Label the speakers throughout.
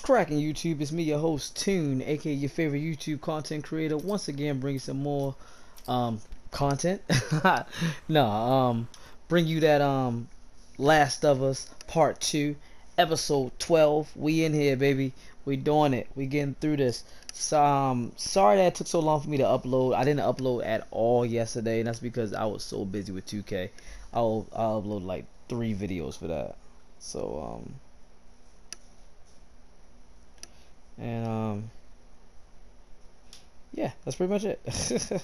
Speaker 1: cracking, YouTube? It's me, your host Tune, aka your favorite YouTube content creator. Once again, bring some more content. no, bring you that Last of Us Part 2, Episode 12. We in here, baby. We doing it. We getting through this. So, sorry that it took so long for me to upload. I didn't upload at all yesterday, and that's because I was so busy with 2K. I'll upload like 3 videos for that. So yeah, that's pretty much it.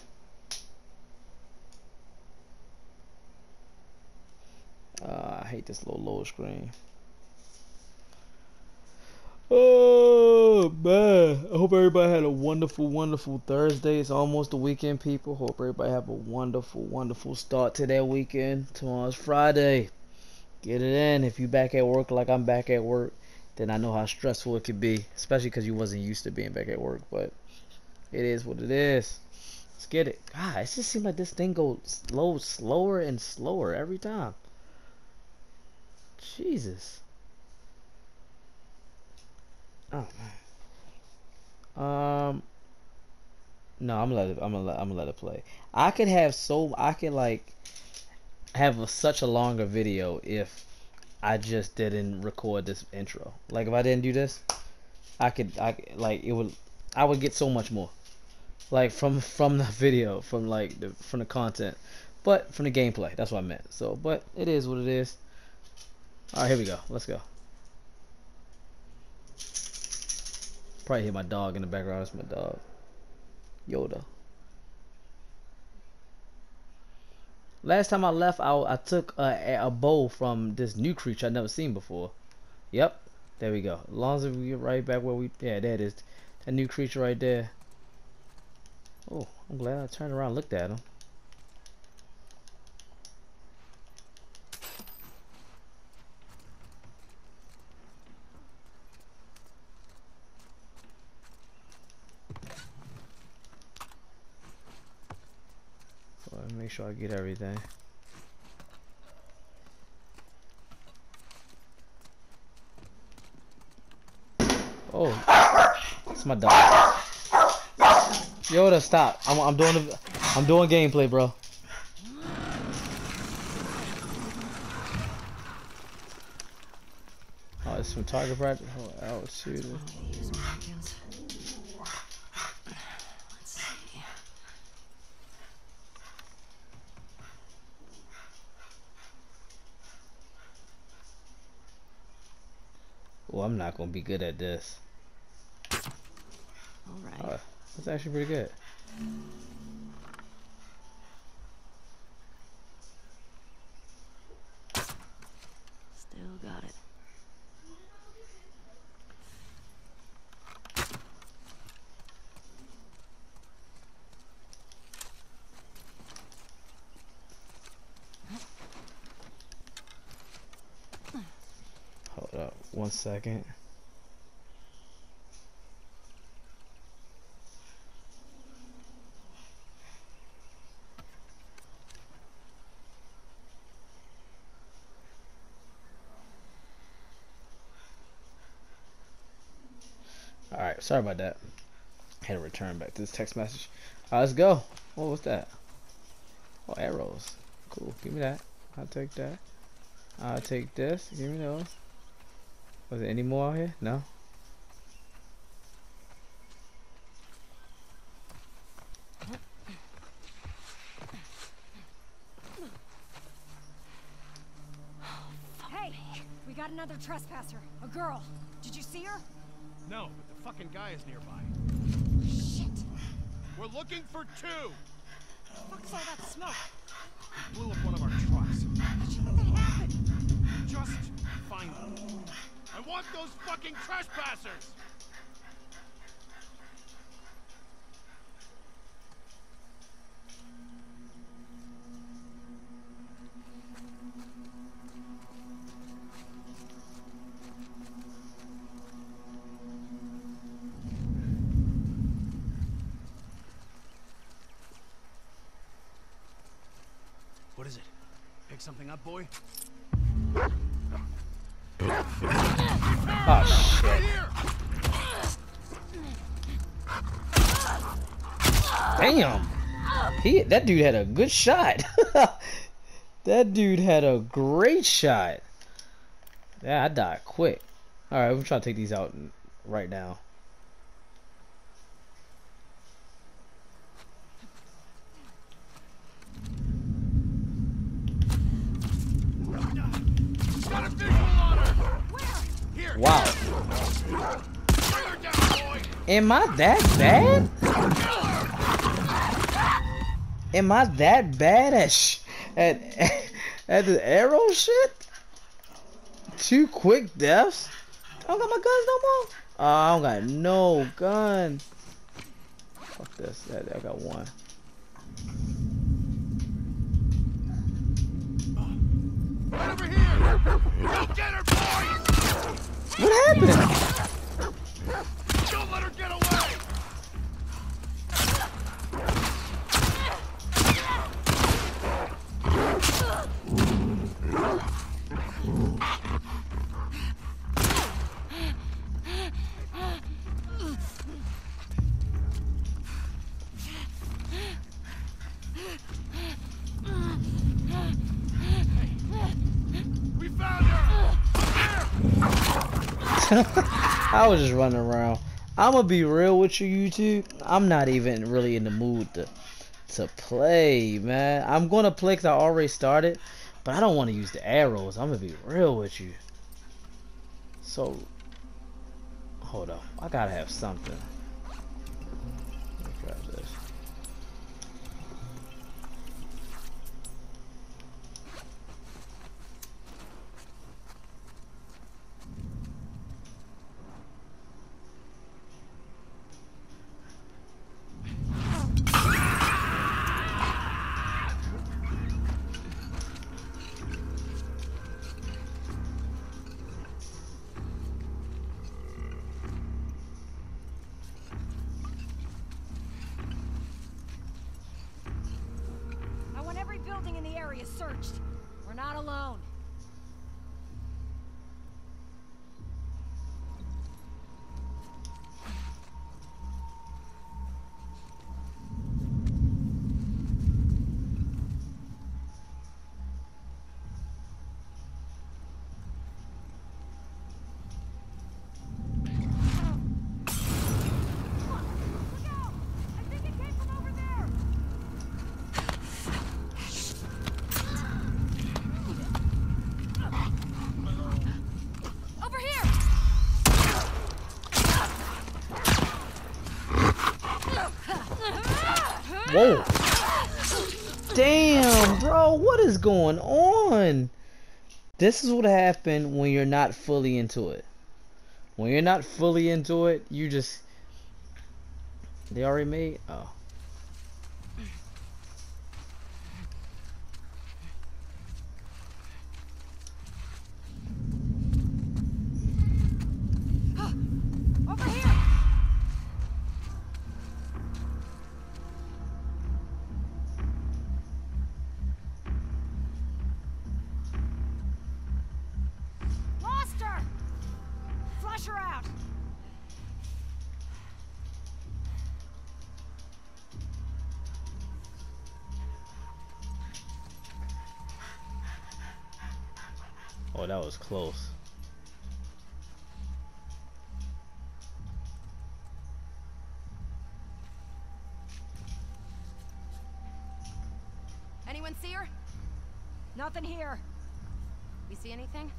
Speaker 1: I hate this little load screen. Oh man, I hope everybody had a wonderful Thursday. It's almost the weekend, people. Hope everybody have a wonderful start to their weekend. Tomorrow's Friday. Get it in. If you back at work like I'm back at work, then I know how stressful it could be, especially because you wasn't used to being back at work. But it is what it is. Let's get it. God, it just seems like this thing goes slower and slower every time. Jesus. Oh man. No, I'm gonna let it play. I could like have such a longer video if I just didn't record this intro. Like if I didn't do this, I would get so much more. Like from the video, from the content, but from the gameplay. That's what I meant. So, but it is what it is. All right, here we go. Let's go. Probably hear my dog in the background. That's my dog, Yoda. Last time I left, I took a bow from this new creature I've never seen before. Yep, there we go. As long as we get right back where we, yeah, there it is. That new creature right there. Oh, I'm glad I turned around and looked at him. Make sure I get everything. Oh, it's my dog. Yoda, stop! I'm doing gameplay, bro. Oh, it's from target practice. Oh, out shooter. Oh, I'm not gonna be good at this.
Speaker 2: Alright.
Speaker 1: Oh, that's actually pretty good.
Speaker 2: Still got it.
Speaker 1: Hold up 1 second. Alright, sorry about that. Had to return back to this text message. Alright, let's go. Oh, what's that? Oh, arrows. Cool. Give me that. I'll take that. I'll take this. Give me those. Was there any more out here? No?
Speaker 3: Hey! We got another trespasser. A girl. Did you see her?
Speaker 4: No, but the fucking guy is nearby.
Speaker 3: Shit!
Speaker 4: We're looking for 2!
Speaker 3: The fuck's all that smoke?
Speaker 4: He blew up one of our trucks.
Speaker 3: How'd you think that happened?
Speaker 4: Just find them. I want those fucking trespassers! What is it? Pick something up, boy?
Speaker 1: Oh, shit.
Speaker 4: Right here!
Speaker 1: Damn. That dude had a good shot. That dude had a great shot. Yeah, I died quick. Alright, we're trying to take these out right now.
Speaker 4: Got a visual on her. Here.
Speaker 1: Wow.
Speaker 4: Bring her down, boy.
Speaker 1: Am I that bad? Am I that bad at the arrow shit? 2 quick deaths? I don't got my guns no more? Oh, I don't got no gun. Fuck this. I got one.
Speaker 4: Right over here. Go get her, boys.
Speaker 1: What happened?
Speaker 4: Don't let her get away. We found her.
Speaker 1: I was just running around. I'm gonna be real with you, YouTube. I'm not even really in the mood to play, man. I'm gonna play because I already started, but I don't want to use the arrows. I'm gonna be real with you. So, hold on. I gotta have something. Let me grab this.
Speaker 3: I want every building in the area searched. We're not alone. Look out! I think it came from over there! Over here!
Speaker 1: Whoa. Damn, bro. What is going on? This is what happened when you're not fully into it. When you're not fully into it, you just... They already made... Oh.
Speaker 3: Over here! Lost her! Flush her out!
Speaker 1: Oh, that was close.
Speaker 3: Anyone see her? Nothing here. You see anything?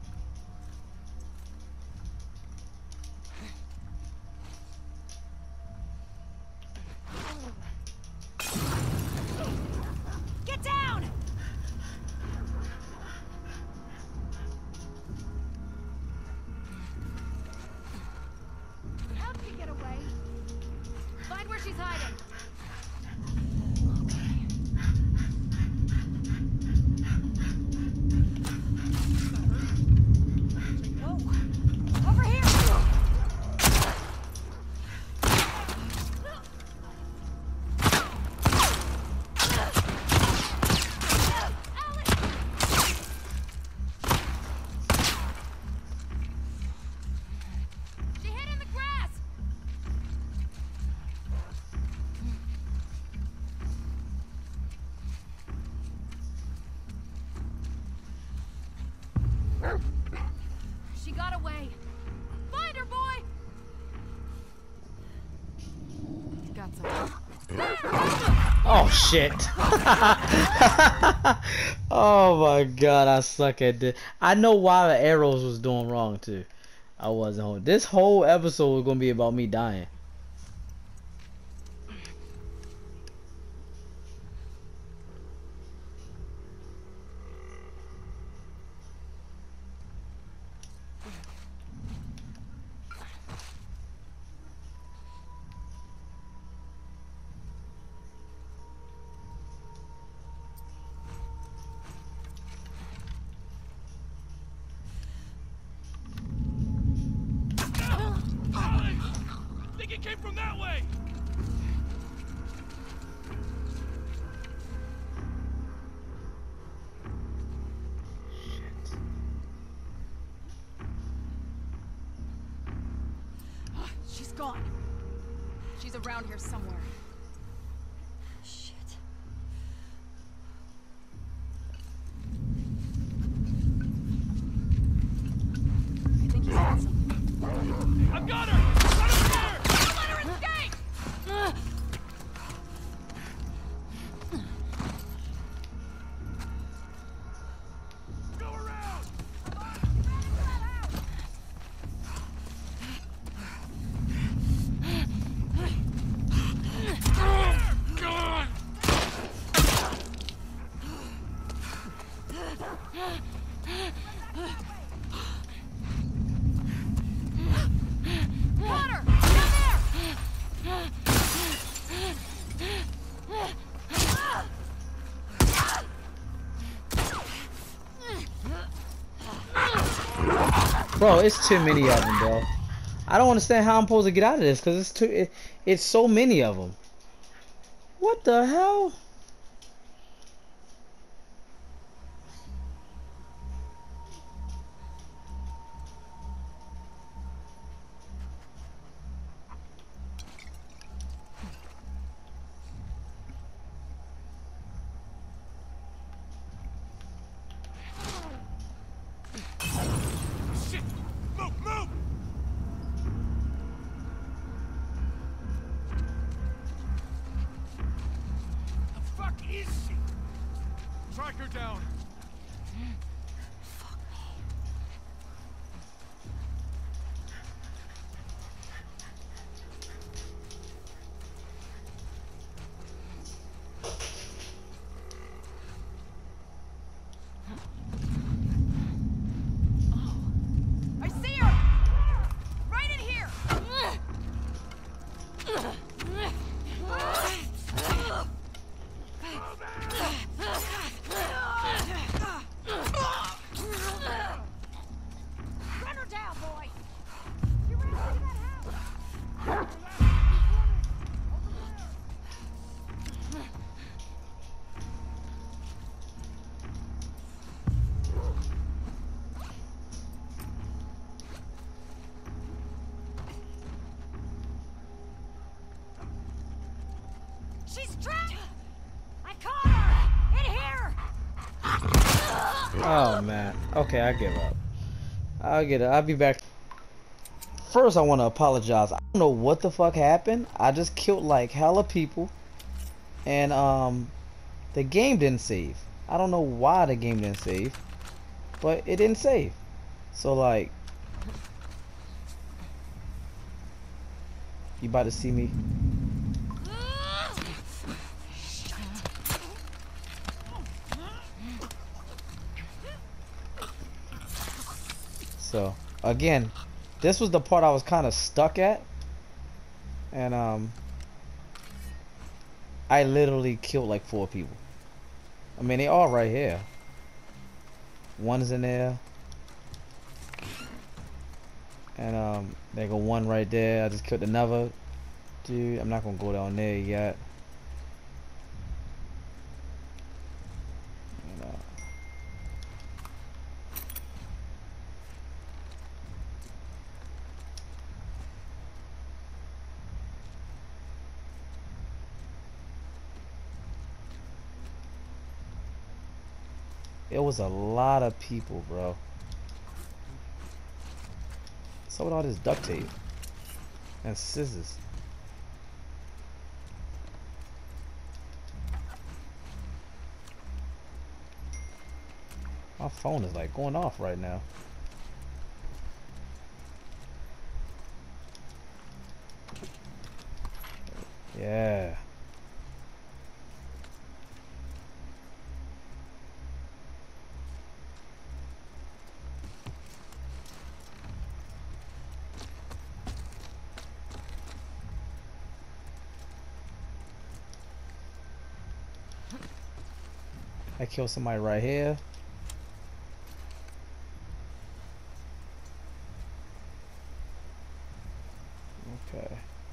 Speaker 3: Get down! How'd she get away? Find where she's hiding.
Speaker 1: Oh shit. Oh my god, I suck at this. I know why the arrows was doing wrong too. I wasn't home. This whole episode was gonna be about me dying.
Speaker 4: I think it came from that way.
Speaker 3: She's gone. She's around here somewhere. Shit. I think he's got some.
Speaker 4: I've got her. Got her.
Speaker 3: Don't let her escape!
Speaker 4: Go around. God.
Speaker 3: Got her! Down there!
Speaker 1: Bro, it's too many of them, bro. I don't understand how I'm supposed to get out of this because it's so many of them. What the hell?
Speaker 4: Shit. Move. Move. The fuck is she? Track her down.
Speaker 3: I see her! Right in here! Run her down, boy! You ran into that house! She's trapped! I caught her! In here!
Speaker 1: Oh man. Okay, I give up. I'll get it. I'll be back. First, I want to apologize. I don't know what the fuck happened. I just killed like hella people, and the game didn't save. I don't know why the game didn't save, but it didn't save. So like, you about to see me? So again, this was the part I was kind of stuck at, and I literally killed like 4 people. I mean, they all right here. One's in there, and there go one right there. I just killed another dude. I'm not gonna go down there yet. And, it was a lot of people, bro. So with all this duct tape and scissors. My phone is like going off right now. Yeah. I killed somebody right here. Okay.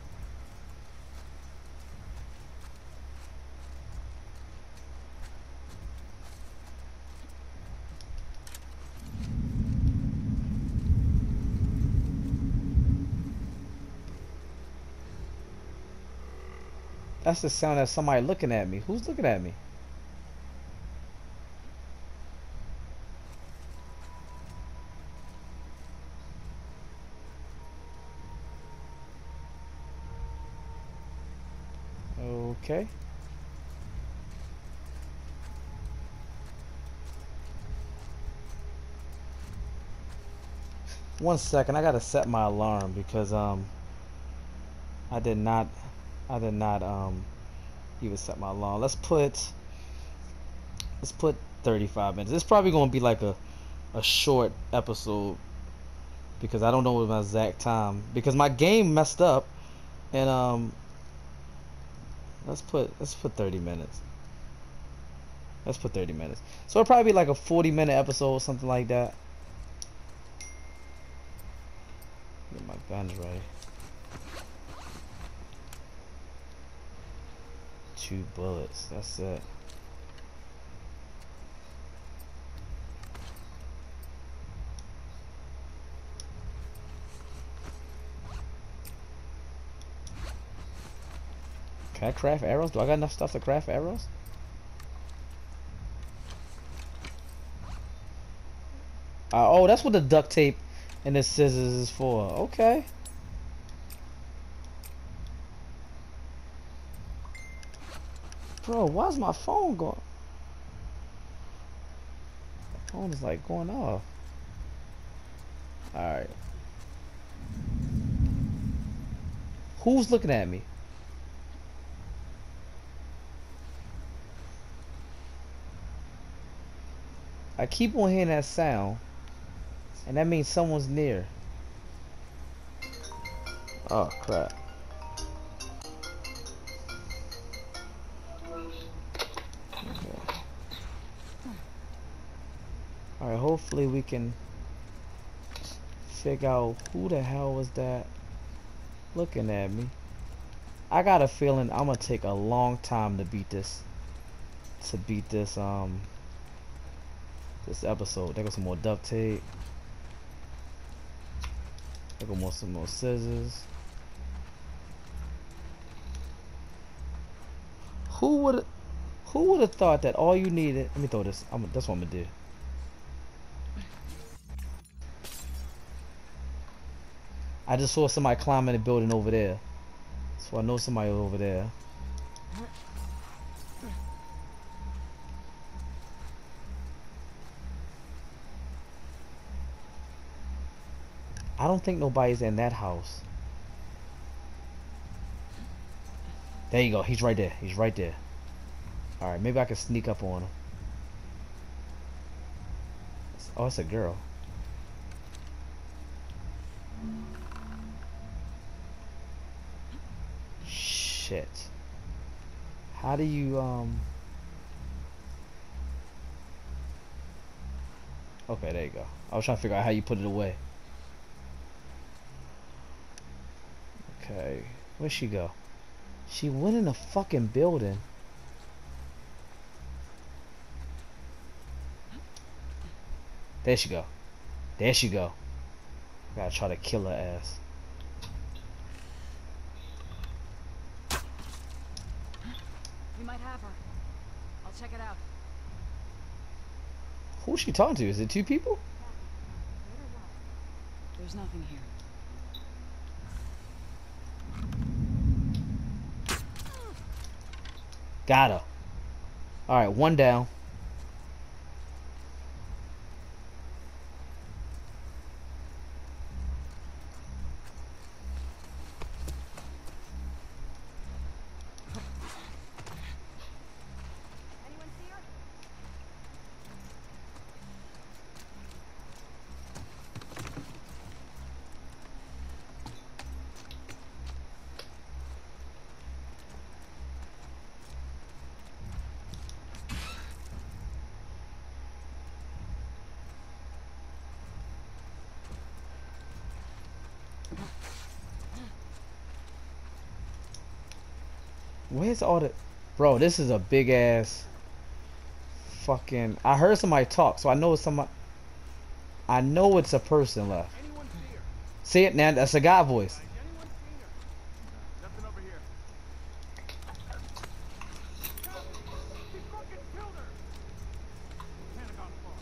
Speaker 1: That's the sound of somebody looking at me. Who's looking at me? Okay. One second, I gotta set my alarm because I did not even set my alarm. Let's put 35 minutes. It's probably gonna be like a short episode because I don't know what my exact time because my game messed up and let's put 30 minutes. Let's put 30 minutes. So it'll probably be like a 40-minute episode, something like that. Get my guns ready. 2 bullets. That's it. Can I craft arrows? Do I got enough stuff to craft arrows? Oh, that's what the duct tape and the scissors is for. Okay. Bro, why's my phone going? My phone is like going off. Alright. Who's looking at me? I keep on hearing that sound. And that means someone's near. Oh crap. Okay. Alright, hopefully we can figure out who the hell was that looking at me. I got a feeling I'm gonna take a long time to beat this. This episode. There goes some more duct tape. There goes some more scissors. Who would have thought that all you needed? Let me throw this. That's what I'm gonna do. I just saw somebody climbing the building over there, so I know somebody over there. I don't think nobody's in that house. There you go. He's right there. He's right there. Alright, maybe I can sneak up on him. Oh, it's a girl. Shit. How do you, Okay, there you go. I was trying to figure out how you put it away. Okay, where'd she go? She went in the fucking building. There she go. There she go. Gotta try to kill her ass.
Speaker 3: We might have her. I'll check it out.
Speaker 1: Who's she talking to? Is it 2 people?
Speaker 2: There's nothing here.
Speaker 1: Got her. Alright, 1 down. Where's all the... Bro, this is a big ass fucking... I heard somebody talk, so I know it's somebody... I know it's a person left.
Speaker 4: Anyone see her?
Speaker 1: See it now? That's a guy voice.
Speaker 4: Anyone seen her? Nothing over here. Help! He fucking killed her! Pentagon Fall.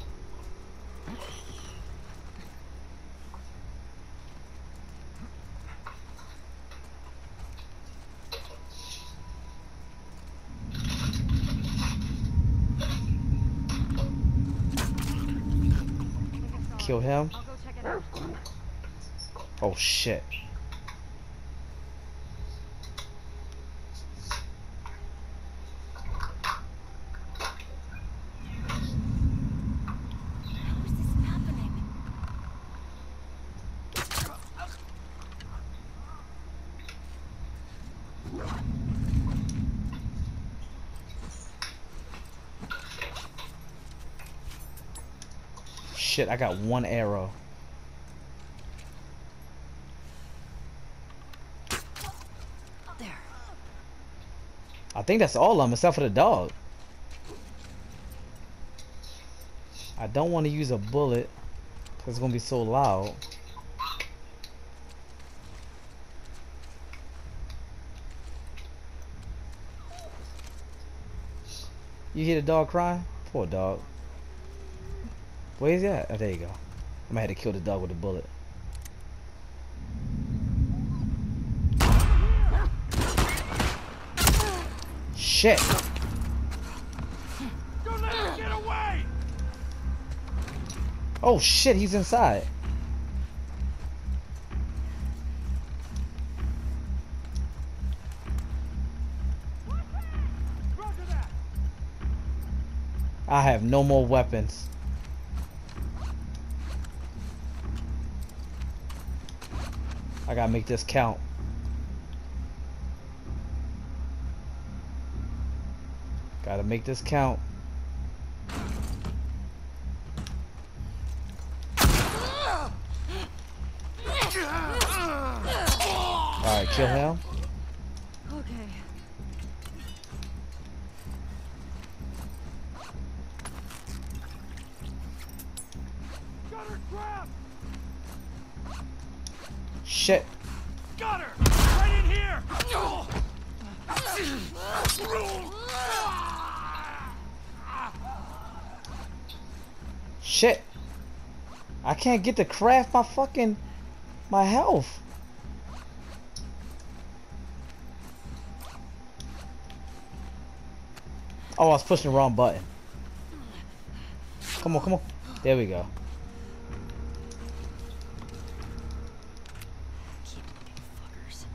Speaker 1: Kill him.
Speaker 3: I'll go check it out.
Speaker 1: Oh shit.
Speaker 3: How is this happening?
Speaker 1: Shit, I got one arrow.
Speaker 3: There.
Speaker 1: I think that's all of them except for the dog. I don't want to use a bullet because it's going to be so loud. You hear the dog crying? Poor dog. Where is he at? Oh, there you go. I'm gonna have to kill the dog with a bullet. Shit!
Speaker 4: Don't let him get away!
Speaker 1: Oh shit, he's inside.
Speaker 4: Roger that!
Speaker 1: I have no more weapons. I gotta make this count. Gotta make this count. Alright, kill him.
Speaker 3: Okay.
Speaker 4: Got her trapped!
Speaker 1: Shit.
Speaker 4: Got her! Right in here!
Speaker 1: Shit. I can't get to craft my fucking... my health. Oh, I was pushing the wrong button. Come on, come on. There we go.
Speaker 2: Keep looking, fuckers.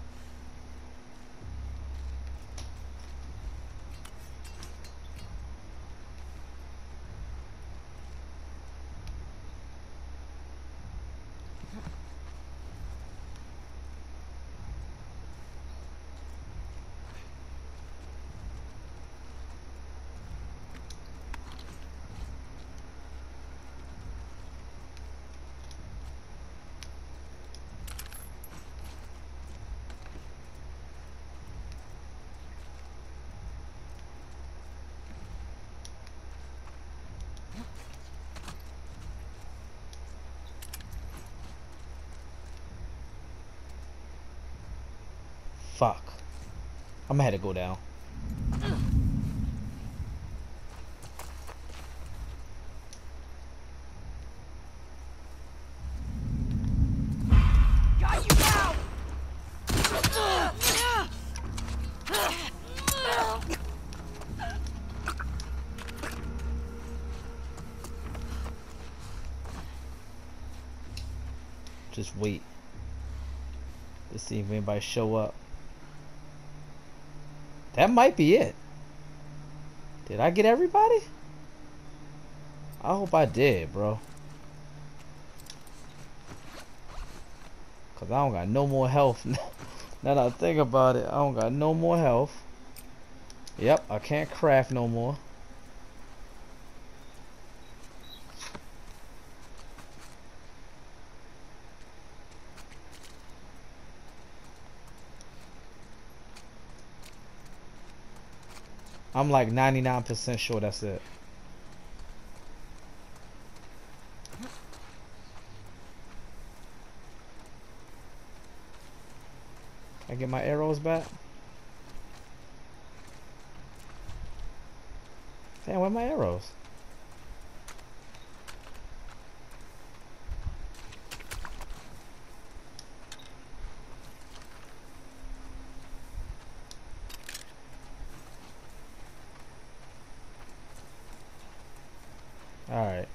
Speaker 1: Fuck. I'm gonna have to go down.
Speaker 3: Got you now!
Speaker 1: Just wait. Let's see if anybody show up. That might be it. Did I get everybody? I hope I did, bro. Cause I don't got no more health. Now that I think about it, I don't got no more health. Yep, I can't craft no more. I'm like 99% sure that's it. Can I get my arrows back? Damn, where are my arrows? Alright.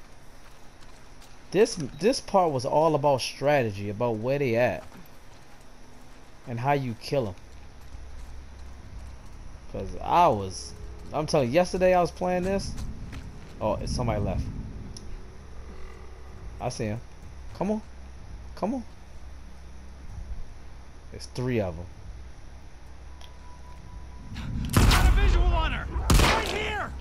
Speaker 1: This part was all about strategy, about where they at. And how you kill them. Cause I'm telling you, yesterday I was playing this. Oh, it's somebody left. I see him. Come on. Come on. There's 3 of them.
Speaker 4: Got a visual on her! Right here!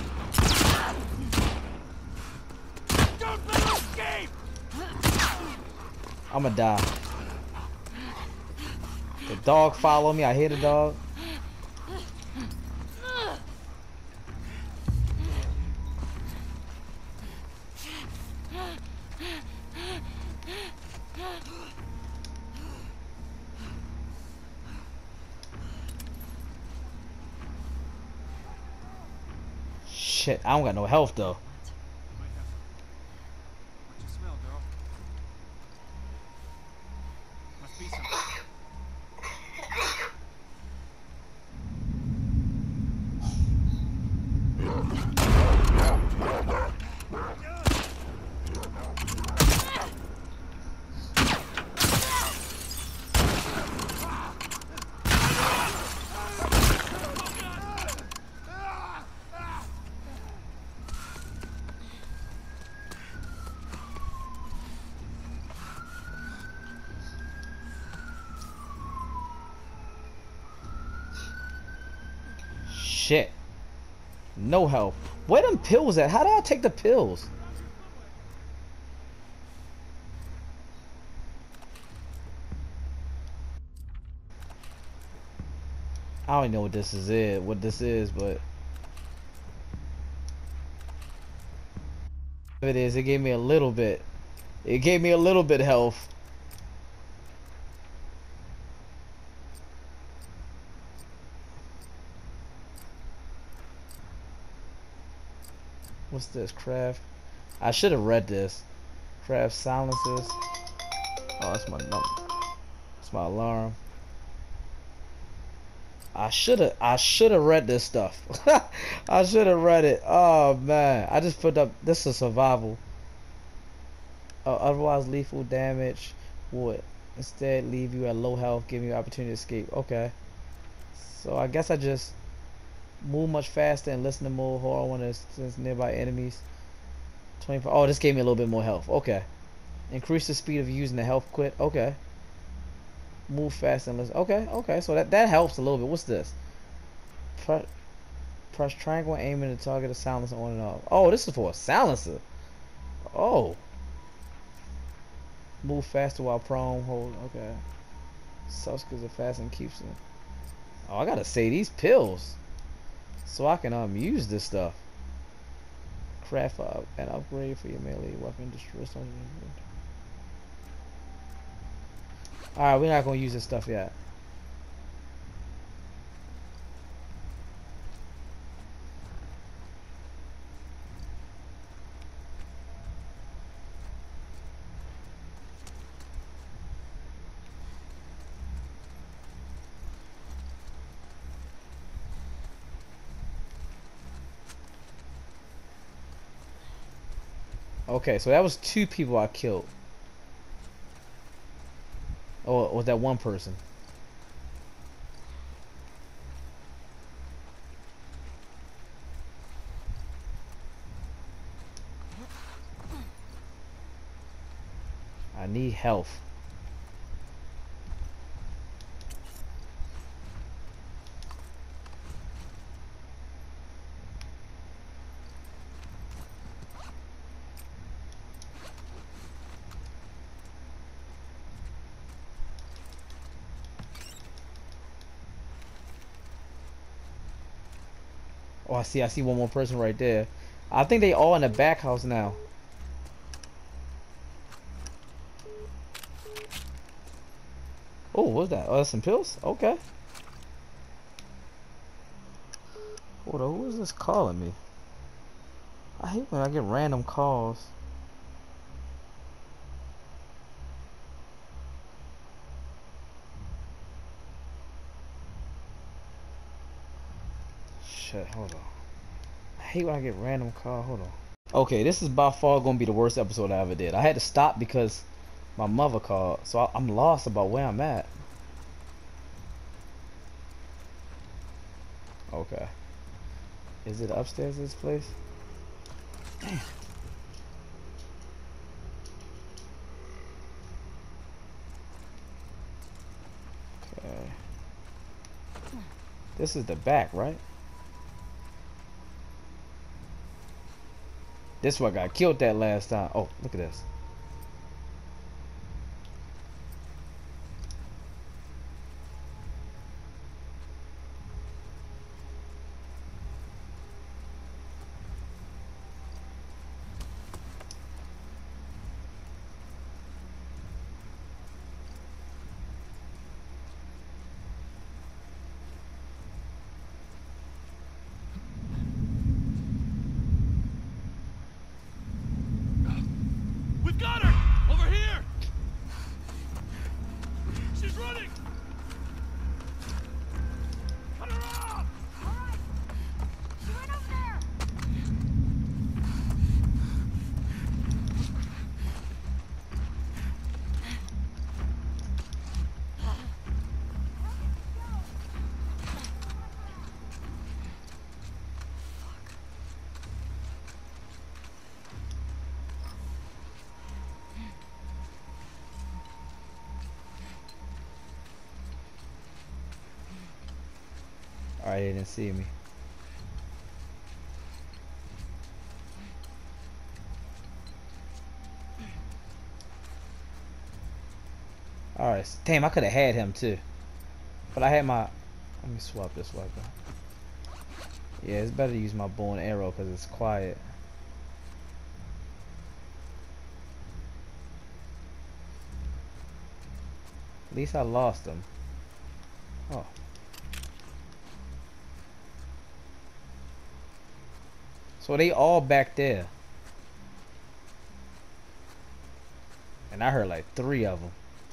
Speaker 4: Don't let her escape!
Speaker 1: I'ma die. The dog follow me. I hear the dog. Shit, I don't got no health though.
Speaker 4: What you smell, girl? Must be something.
Speaker 1: Shit. No health. Where them pills at? How do I take the pills? I don't even know what this is, but it is. It gave me a little bit. It gave me a little bit health. What's this? Craft. I should have read this. Craft silencers. Oh, that's my number. That's my alarm. I should have read this stuff. I should have read it. Oh man, I just put up. This is survival. Otherwise, lethal damage would instead leave you at low health, giving you opportunity to escape. Okay. So I guess I just move much faster and listen to more horror when there's nearby enemies. 25. Oh, this gave me a little bit more health. Okay. Increase the speed of using the health quit. Okay. Move fast and listen. Okay, okay. So that helps a little bit. What's this? Press triangle aiming to target a silencer on and off. Oh, this is for a silencer. Oh. Move faster while prone. Hold. Okay. Sucks because it fast and keeps it. Oh, I gotta say these pills so I can use this stuff. Craft up an upgrade for your melee weapon. Destroy something. Alright, we're not gonna use this stuff yet. Okay, so that was 2 people I killed. Or was that 1 person? I need health. Oh, I see one more person right there. I think they all in the back house now. Oh, what's that? Oh, that's some pills? Okay. Hold on, who is this calling me? I hate when I get random calls. Shit, hold on. I hate when I get random calls. Hold on. Okay, this is by far gonna be the worst episode I ever did. I had to stop because my mother called, so I'm lost about where I'm at. Okay. Is it upstairs, this place? Damn. Okay. This is the back, right? This one got killed that last time. Oh, look at this.
Speaker 4: We've got her! Over here! She's running! Cut her off!
Speaker 3: Alright! She went over there!
Speaker 1: Alright, they didn't see me. Alright, damn, I could have had him too. But I had my... Let me swap this weapon. Yeah, it's better to use my bow and arrow because it's quiet. At least I lost him. Oh. So they all back there. And I heard like 3 of them.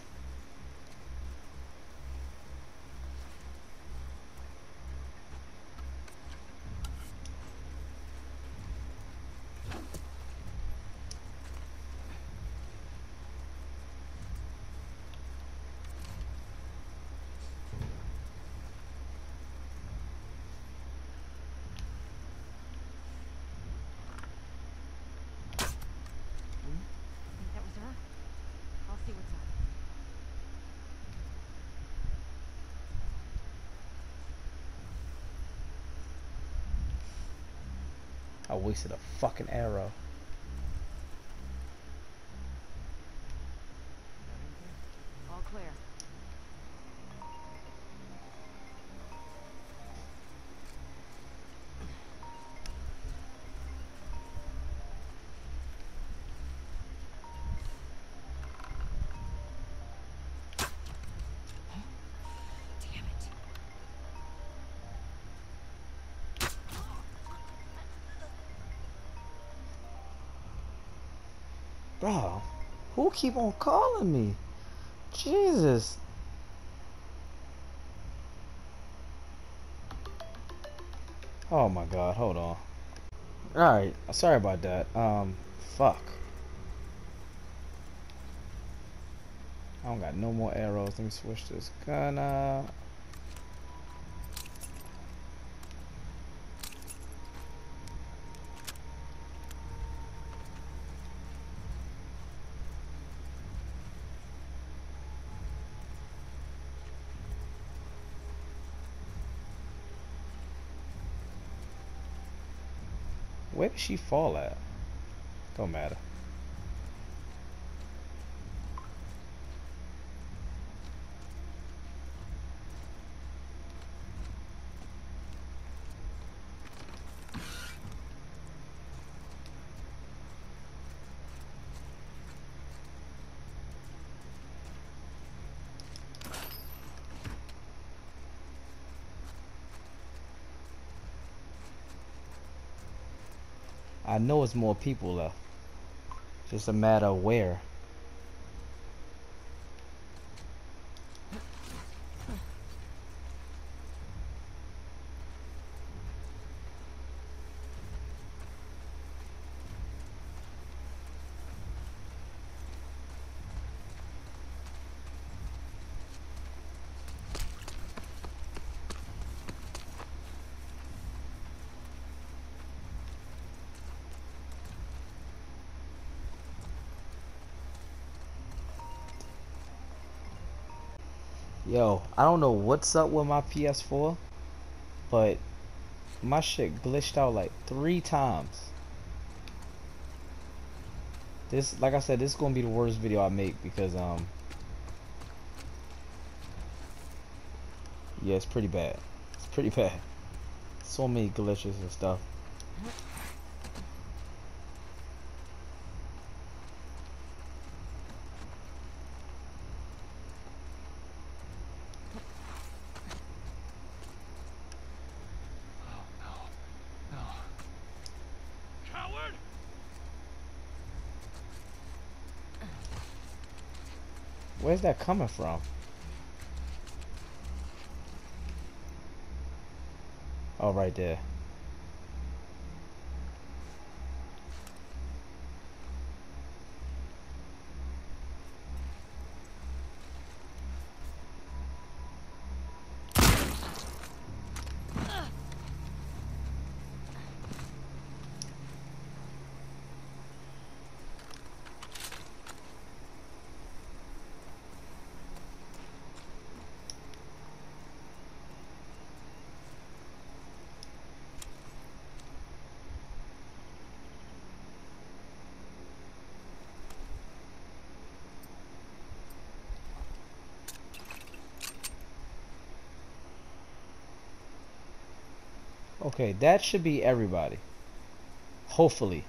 Speaker 3: Think that was her? I'll see what's up.
Speaker 1: I wasted a fucking arrow.
Speaker 3: All clear. Damn it.
Speaker 1: Bro, who keep on calling me? Jesus. Oh my god, hold on. Alright, sorry about that. Fuck. I don't got no more arrows. Let me switch this gun out. Where did she fall at? Don't matter. I know it's more people left. Just a matter of where. Yo, I don't know what's up with my PS4, but my shit glitched out like 3 times. This, like I said, this is gonna be the worst video I make because yeah, it's pretty bad. It's pretty bad. So many glitches and stuff.
Speaker 4: Coward!
Speaker 1: Where's that coming from? Oh, right there. Okay, that should be everybody. Hopefully.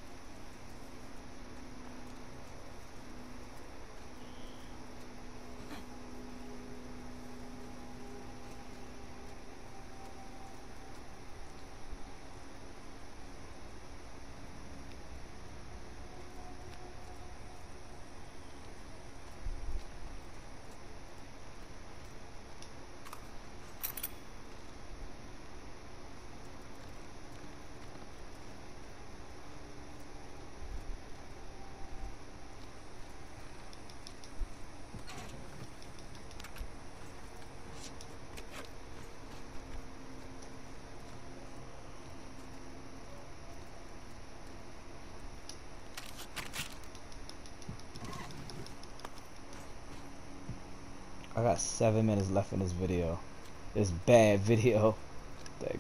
Speaker 1: I got 7 minutes left in this video. This bad video. That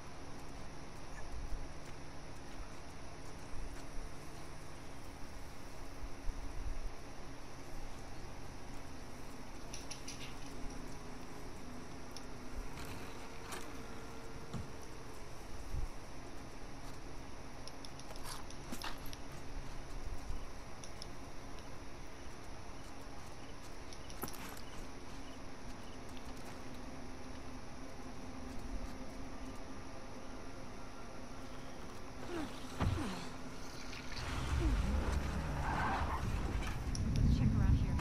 Speaker 3: Check around here.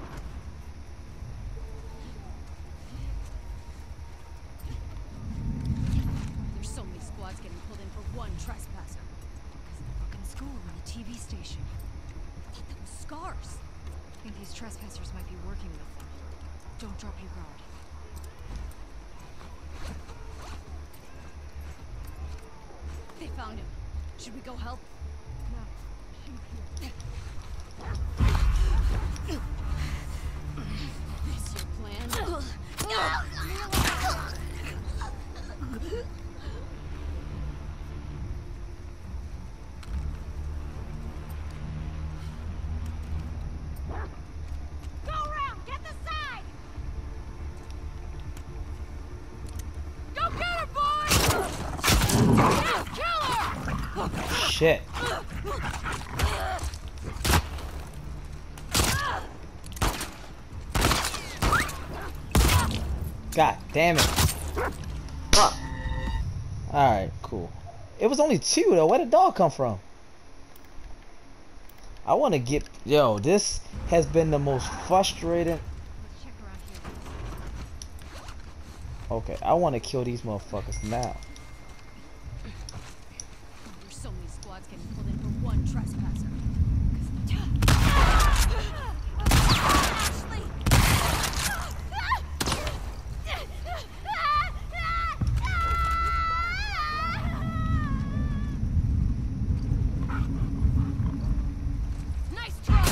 Speaker 3: There's so many squads getting pulled in for one trespasser. Because of the fucking school and the TV station. I thought that was Scars. I think these trespassers might be working with them. Don't drop your guard. They found him. Should we go help? No. Shoot here. Is your plan? Go around! Get the side! Go get her, boy! Yes, kill her!
Speaker 1: shit. God damn it. Fuck. Alright, cool. It was only 2 though. Where did the dog come from? I want to get... Yo, this has been the most frustrating...
Speaker 3: Let's check around here.
Speaker 1: Okay, I want to kill these motherfuckers now.
Speaker 3: There's so many squads getting pulled in for one trespasser. Ashley! Nice try!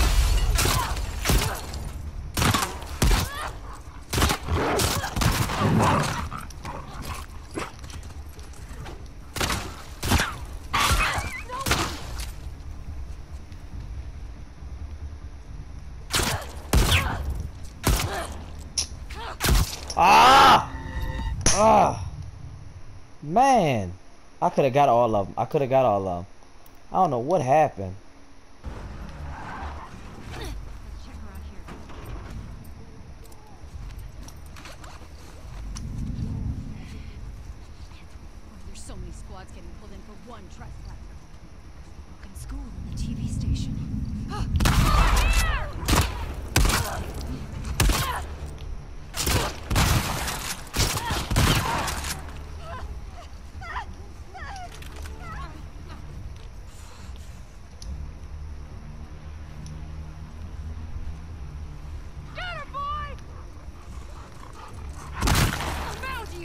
Speaker 1: Ah! Ah! Man! I could have got all of them. I could have got all of them. I don't know what happened.
Speaker 3: Let's check around here. There's so many squads getting pulled in for one trespasser. Fucking school and the TV station. Get her, boy! Found you!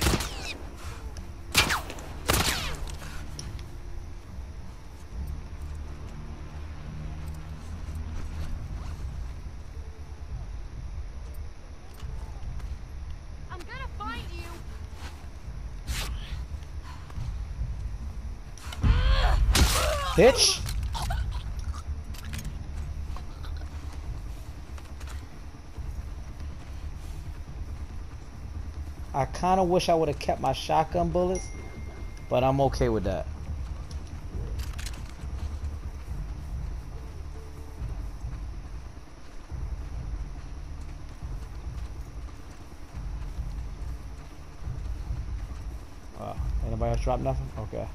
Speaker 3: I'm gonna find you!
Speaker 1: Bitch! I kind of wish I would have kept my shotgun bullets, but I'm okay with that. Anybody else drop nothing? Okay.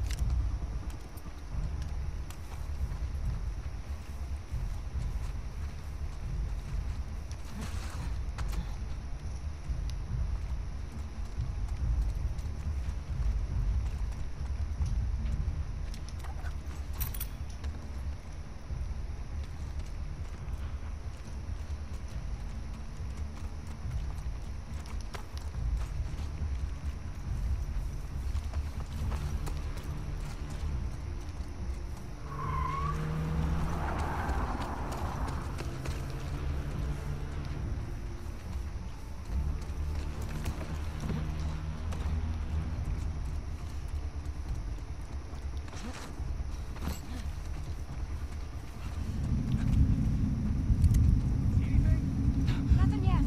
Speaker 3: Nothing yet.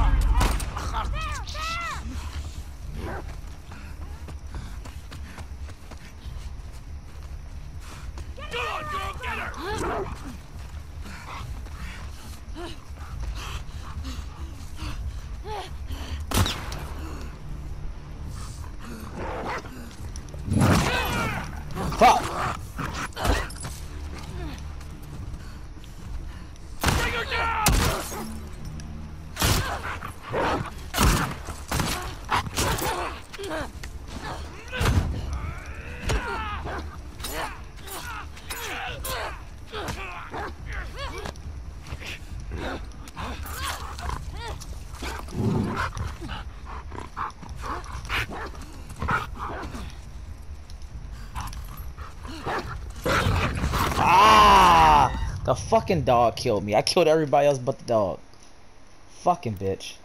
Speaker 3: There!
Speaker 4: Go on, girl, get her!
Speaker 1: Fuck!
Speaker 4: Bring her down!
Speaker 1: Ah! The fucking dog killed me. I killed everybody else but the dog. Fucking bitch.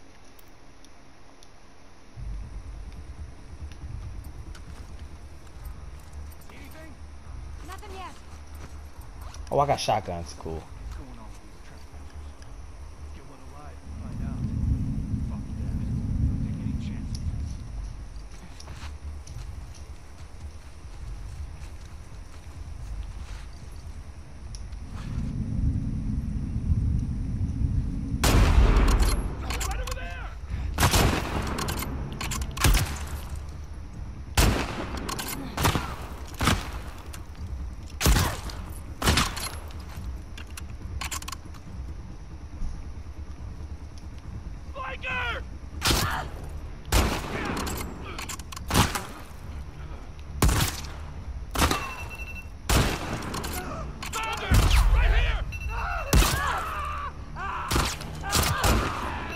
Speaker 4: See anything?
Speaker 3: Nothing yet.
Speaker 1: Oh, I got shotguns. Cool.
Speaker 4: What's going on with these trespassers? Get one alive and find out. Fuck that. Don't take any chances. Right over there!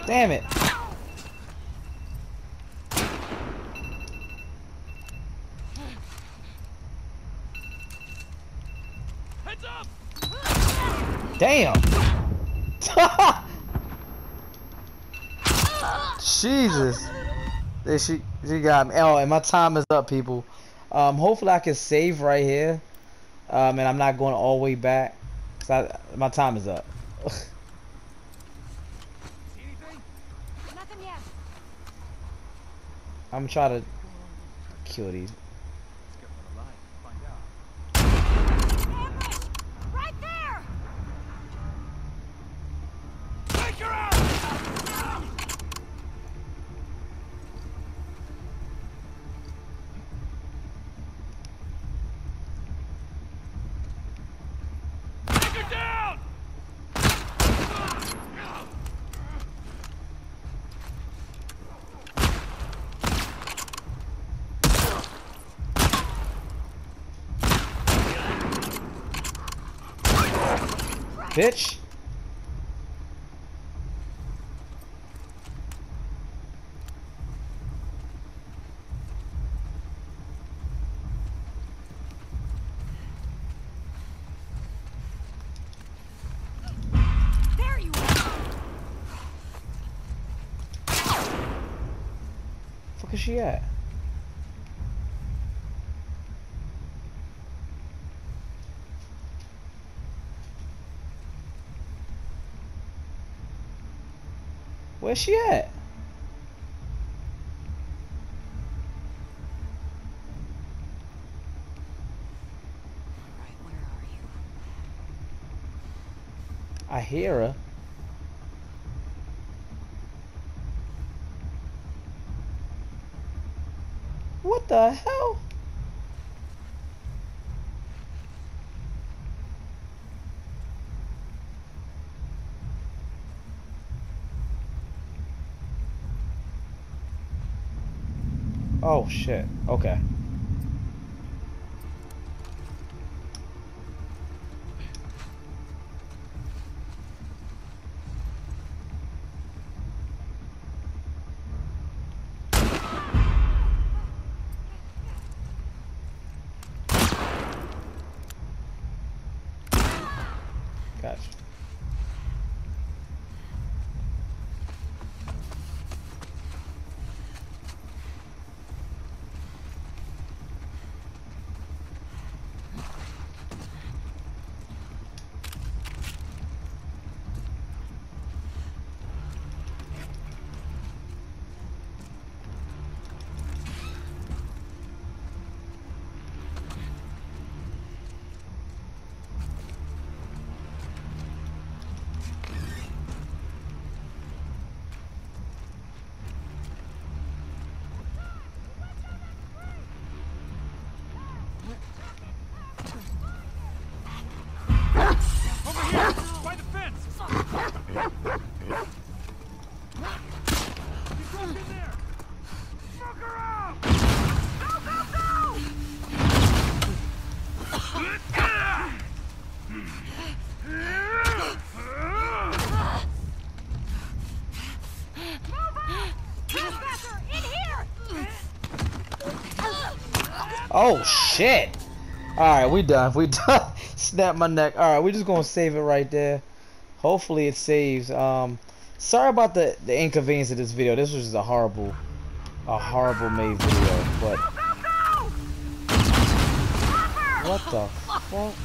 Speaker 1: Damn it.
Speaker 4: Heads up!
Speaker 1: Damn. Jesus. There she got me. Oh, and my time is up, people. Hopefully I can save right here. And I'm not going all the way back. My time is up.
Speaker 4: See anything?
Speaker 3: Nothing yet.
Speaker 1: I'm trying to kill these.
Speaker 4: Let's get one alive and find out.
Speaker 3: Ambush! Right there!
Speaker 4: Take her out! Take her down!
Speaker 1: Bitch.
Speaker 3: There you are!
Speaker 1: Fuck is she at? Where's she at?
Speaker 3: Alright, where are you?
Speaker 1: I hear her. What the hell? Oh shit. Okay. Gotcha.
Speaker 4: Over here! By the fence! He's broke in there! Fuck her out! Go, go, go!
Speaker 3: Trespasser! In here!
Speaker 1: Oh shit! Alright, we done. We done. Snap my neck. Alright, we're just gonna save it right there. Hopefully it saves. Sorry about the inconvenience of this video. This was just a horrible made video. But what the fuck?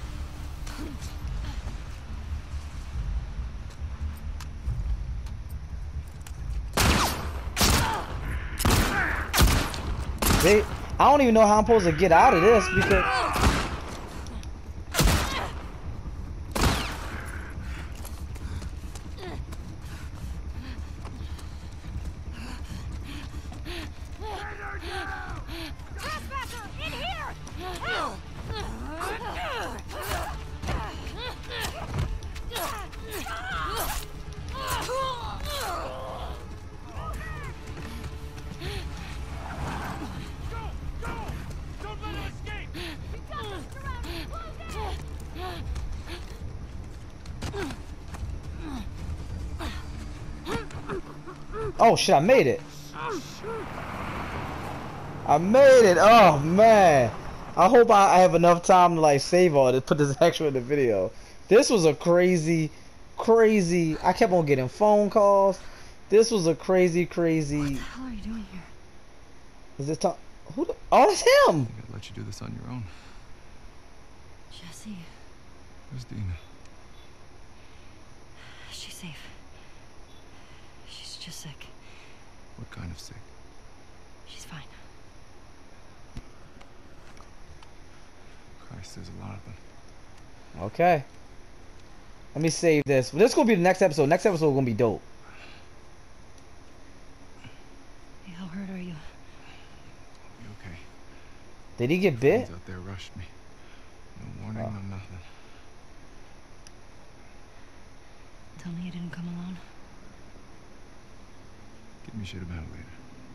Speaker 1: I don't even know how I'm supposed to get out of this because
Speaker 3: Trespasser! In here!
Speaker 4: Go! Go! Don't let him escape!
Speaker 1: Oh shit, I made it. I made it. Oh man. I hope I have enough time to like save all this, put this extra in the video. This was a crazy, I kept on getting phone calls. This was a crazy.
Speaker 3: What the hell are you doing here?
Speaker 1: Is this Tom? Who the, oh, that's him.
Speaker 5: I gotta let you do this on your own.
Speaker 3: Jesse,
Speaker 5: Where's Dina?
Speaker 3: she's safe. She's just sick.
Speaker 5: What kind of sick?
Speaker 3: She's fine.
Speaker 5: Christ, there's a lot of them.
Speaker 1: Okay. Let me save this. This is gonna be the next episode. Next episode gonna be dope.
Speaker 3: Hey, how hurt are you?
Speaker 5: I'll be okay.
Speaker 1: Did he get bit?
Speaker 5: Friends out there rushed me. No warning,
Speaker 1: Oh.
Speaker 5: no nothing.
Speaker 3: Tell me you didn't come alone.
Speaker 5: Give me shit about it later.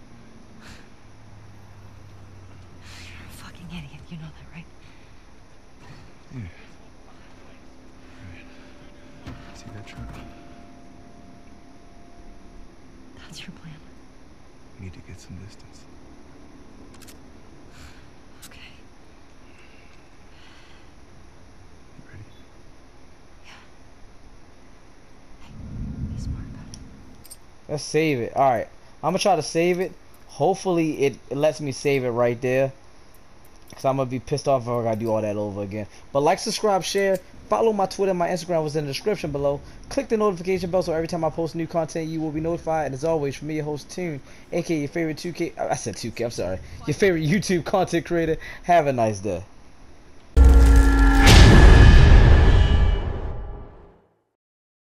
Speaker 3: You're a fucking idiot. You know that, right?
Speaker 5: Yeah. Right. See that truck?
Speaker 3: That's your plan.
Speaker 5: We need to get some distance.
Speaker 3: Okay.
Speaker 5: You ready?
Speaker 3: Be smart about it.
Speaker 1: Let's save it. Alright. I'm gonna try to save it. Hopefully it lets me save it right there. Cause I'm gonna be pissed off if I gotta do all that over again. But like, subscribe, share, follow my Twitter, my Instagram was in the description below. Click the notification bell so every time I post new content you will be notified. And as always, from me, your host Toon, aka your favorite 2K. I said 2K. I'm sorry. Your favorite YouTube content creator. Have a nice day.